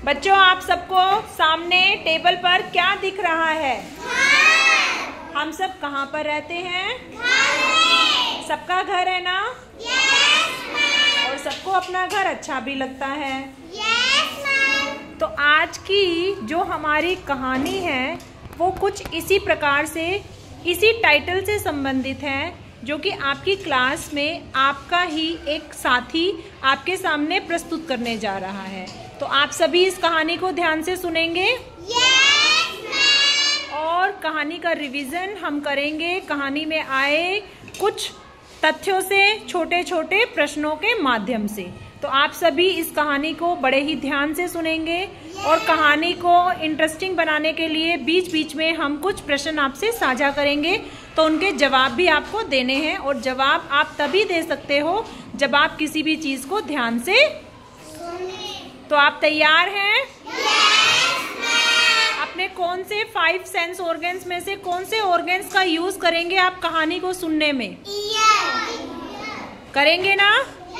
बच्चों, आप सबको सामने टेबल पर क्या दिख रहा है? हम सब कहाँ पर रहते हैं? सबका घर है ना? और सबको अपना घर अच्छा भी लगता है। तो आज की जो हमारी कहानी है वो कुछ इसी प्रकार से, इसी टाइटल से संबंधित है, जो कि आपकी क्लास में आपका ही एक साथी आपके सामने प्रस्तुत करने जा रहा है। तो आप सभी इस कहानी को ध्यान से सुनेंगे। और कहानी का रिवीजन हम करेंगे कहानी में आए कुछ तथ्यों से, छोटे छोटे प्रश्नों के माध्यम से। तो आप सभी इस कहानी को बड़े ही ध्यान से सुनेंगे और कहानी को इंटरेस्टिंग बनाने के लिए बीच बीच में हम कुछ प्रश्न आपसे साझा करेंगे। तो उनके जवाब भी आपको देने हैं, और जवाब आप तभी दे सकते हो जब आप किसी भी चीज को ध्यान से सुने। तो आप तैयार हैं? अपने कौन से 5 सेंस ऑर्गन्स में से कौन से ऑर्गन्स का यूज करेंगे आप कहानी को सुनने में? करेंगे ना?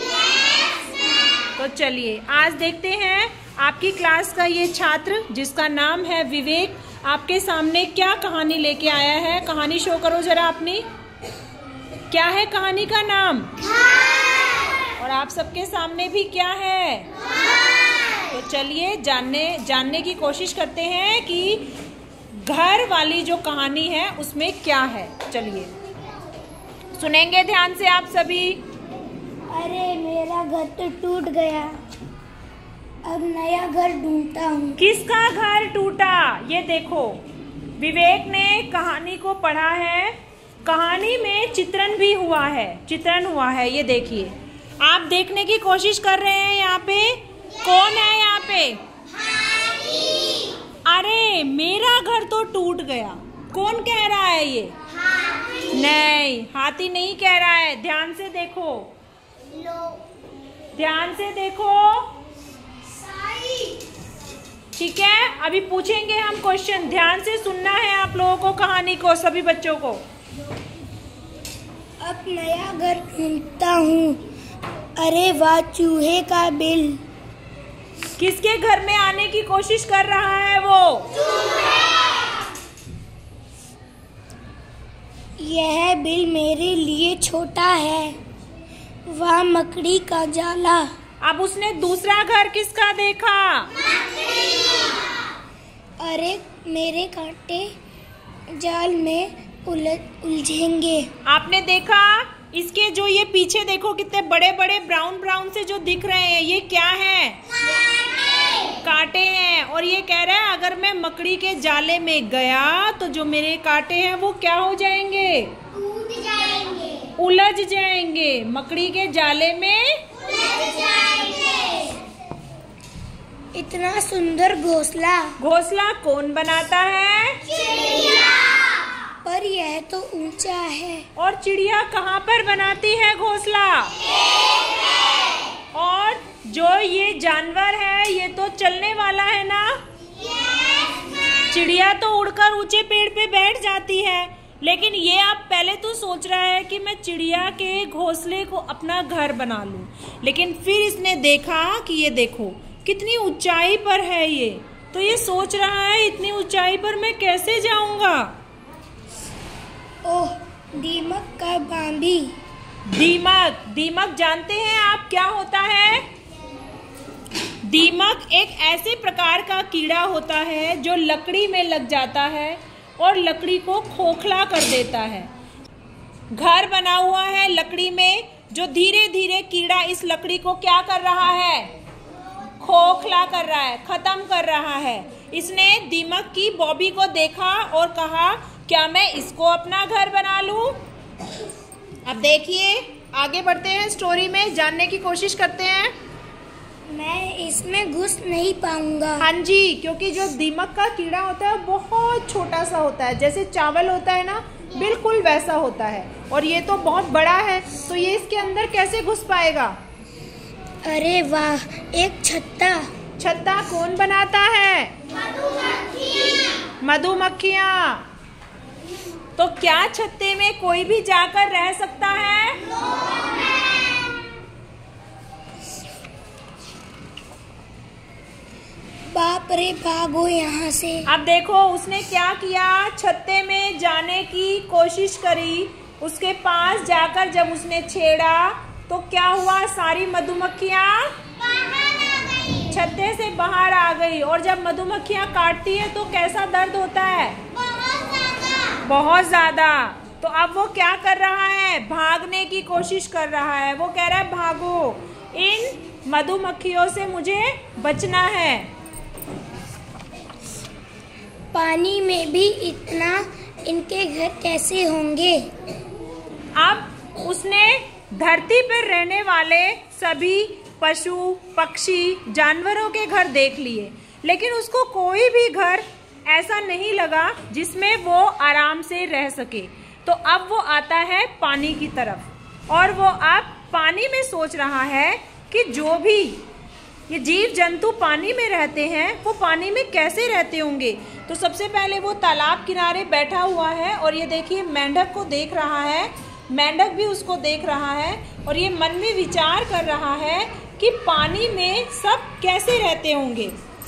तो चलिए आज देखते हैं आपकी क्लास का ये छात्र जिसका नाम है विवेक आपके सामने क्या कहानी लेके आया है। कहानी शो करो जरा अपनी। क्या है कहानी का नाम? और आप सबके सामने भी क्या है? तो चलिए जानने की कोशिश करते हैं कि घर वाली जो कहानी है उसमें क्या है। चलिए सुनेंगे ध्यान से आप सभी। अरे मेरा घर तो टूट गया, अब नया घर ढूंढता हूँ। किसका घर टूटा? ये देखो, विवेक ने कहानी को पढ़ा है। कहानी में चित्रण भी हुआ है, ये देखिए। आप देखने की कोशिश कर रहे हैं। यहाँ पे कौन है? यहाँ पे अरे मेरा घर तो टूट गया, कौन कह रहा है ये? नहीं, हाथी नहीं कह रहा है। ध्यान से देखो, ध्यान से देखो, ठीक है। अभी पूछेंगे हम क्वेश्चन, ध्यान से सुनना है आप लोगों को कहानी को, सभी बच्चों को। अब नया घर ढूंढता हूँ। अरे वाह, चूहे का बिल। किसके घर में आने की कोशिश कर रहा है वो? यह बिल मेरे लिए छोटा है। वाह, मकड़ी का जाला। अब उसने दूसरा घर किसका देखा? अरे मेरे कांटे जाल में उलझेंगे। आपने देखा इसके जो ये पीछे देखो कितने बड़े बड़े ब्राउन ब्राउन से जो दिख रहे हैं, ये क्या है? कांटे हैं। और ये कह रहा है अगर मैं मकड़ी के जाले में गया तो जो मेरे कांटे हैं वो क्या हो जाएंगे? उलझ जाएंगे। मकड़ी के जाले में उलझ जाएंगे। इतना सुंदर घोंसला कौन बनाता है? चिड़िया। पर यह तो ऊंचा है। और चिड़िया कहाँ पर बनाती है घोंसला? और जो ये जानवर है ये तो चलने वाला है ना? चिड़िया तो उड़कर ऊंचे पेड़ पे बैठ जाती है, लेकिन ये आप पहले तो सोच रहा है कि मैं चिड़िया के घोंसले को अपना घर बना लूं, लेकिन फिर इसने देखा कि ये देखो कितनी ऊंचाई पर है ये, तो ये सोच रहा है इतनी ऊंचाई पर मैं कैसे जाऊंगा। ओह, दीमक का बांदी। दीमक जानते हैं आप क्या होता है? दीमक एक ऐसे प्रकार का कीड़ा होता है जो लकड़ी में लग जाता है और लकड़ी को खोखला कर देता है। घर बना हुआ है लकड़ी में, जो धीरे धीरे कीड़ा इस लकड़ी को क्या कर रहा है? खोखला कर रहा है, खत्म कर रहा है। इसने दीमक की बॉबी को देखा और कहा क्या मैं इसको अपना घर बना लूं? अब देखिए आगे बढ़ते हैं स्टोरी में, जानने की कोशिश करते हैं। मैं इसमें घुस नहीं पाऊंगा। हाँ जी, क्योंकि जो दीमक का कीड़ा होता है बहुत छोटा सा होता है, जैसे चावल होता है ना, बिल्कुल वैसा होता है। और ये तो बहुत बड़ा है, तो ये इसके अंदर कैसे घुस पाएगा? अरे वाह, एक छत्ता कौन बनाता है? मधुमक्खियाँ। तो क्या छत्ते में कोई भी जाकर रह सकता है? बाप रे, भागो यहाँ से। अब देखो उसने क्या किया, छत्ते में जाने की कोशिश करी। उसके पास जाकर जब उसने छेड़ा तो क्या हुआ, सारी मधुमक्खियाँ छत्ते से बाहर आ गई। और जब मधुमक्खियाँ काटती है तो कैसा दर्द होता है, बहुत ज्यादा। तो अब वो क्या कर रहा है, भागने की कोशिश कर रहा है। वो कह रहा है भागो, इन मधुमक्खियों से मुझे बचना है। पानी में भी इतना इनके घर कैसे होंगे। अब उसने धरती पर रहने वाले सभी पशु पक्षी जानवरों के घर देख लिए, लेकिन उसको कोई भी घर ऐसा नहीं लगा जिसमें वो आराम से रह सके। तो अब वो आता है पानी की तरफ, और वो अब पानी में सोच रहा है कि जो भी ये जीव जंतु पानी में रहते हैं वो पानी में कैसे रहते होंगे। तो सबसे पहले वो तालाब किनारे बैठा हुआ है और ये देखिए मेंढक को देख रहा है, मेंढक भी उसको देख रहा है और ये मन में विचार कर रहा है कि पानी में सब कैसे रहते होंगे।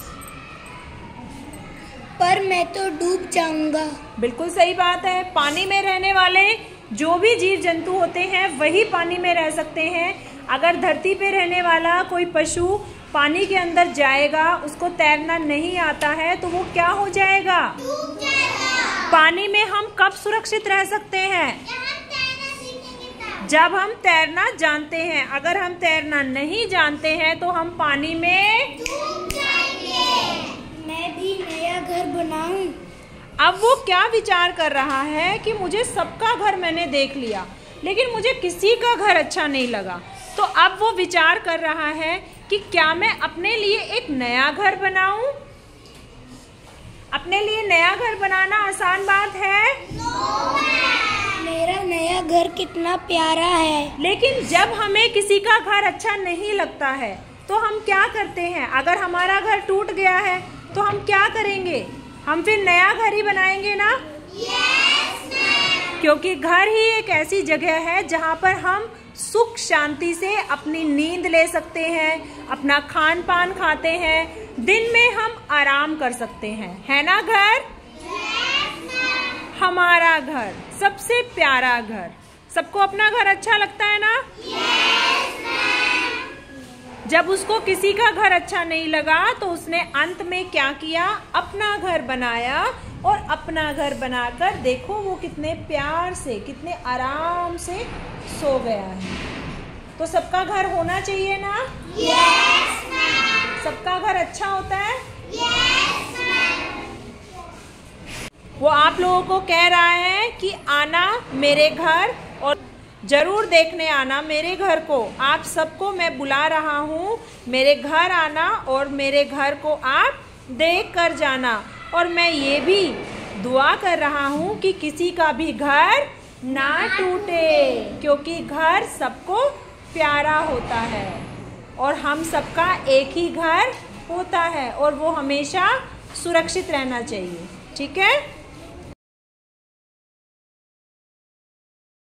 पर मैं तो डूब जाऊंगा। बिल्कुल सही बात है, पानी में रहने वाले जो भी जीव जंतु होते हैं वही पानी में रह सकते हैं। अगर धरती पे रहने वाला कोई पशु पानी के अंदर जाएगा, उसको तैरना नहीं आता है, तो वो क्या हो जाएगा, डूब जाएगा। पानी में हम कब सुरक्षित रह सकते हैं, जब हम तैरना जानते हैं। अगर हम तैरना नहीं जानते हैं तो हम पानी में डूब जाएंगे। मैं भी नया घर बनाऊं। अब वो क्या विचार कर रहा है कि मुझे सबका घर मैंने देख लिया, लेकिन मुझे किसी का घर अच्छा नहीं लगा। तो अब वो विचार कर रहा है कि क्या मैं अपने लिए एक नया घर बनाऊं। अपने लिए नया घर बनाना आसान बात है? मेरा नया घर कितना प्यारा है। लेकिन जब हमें किसी का घर अच्छा नहीं लगता है तो हम क्या करते हैं। अगर हमारा घर टूट गया है तो हम क्या करेंगे, हम फिर नया घर ही बनाएंगे ना। क्योंकि घर ही एक ऐसी जगह है जहाँ पर हम सुख शांति से अपनी नींद ले सकते हैं, अपना खान पान खाते हैं, दिन में हम आराम कर सकते हैं, है ना घर। हमारा घर सबसे प्यारा घर। सबको अपना घर अच्छा लगता है ना। जब उसको किसी का घर अच्छा नहीं लगा तो उसने अंत में क्या किया, अपना घर बनाया। और अपना घर बनाकर देखो वो कितने प्यार से, कितने आराम से सो गया है। तो सबका घर होना चाहिए ना। सबका घर अच्छा होता है। वो आप लोगों को कह रहा है कि आना मेरे घर और जरूर देखने आना मेरे घर को। आप सबको मैं बुला रहा हूँ, मेरे घर आना और मेरे घर को आप देख कर जाना। और मैं ये भी दुआ कर रहा हूँ कि किसी का भी घर ना टूटे, क्योंकि घर सबको प्यारा होता है और हम सबका एक ही घर होता है और वो हमेशा सुरक्षित रहना चाहिए। ठीक है।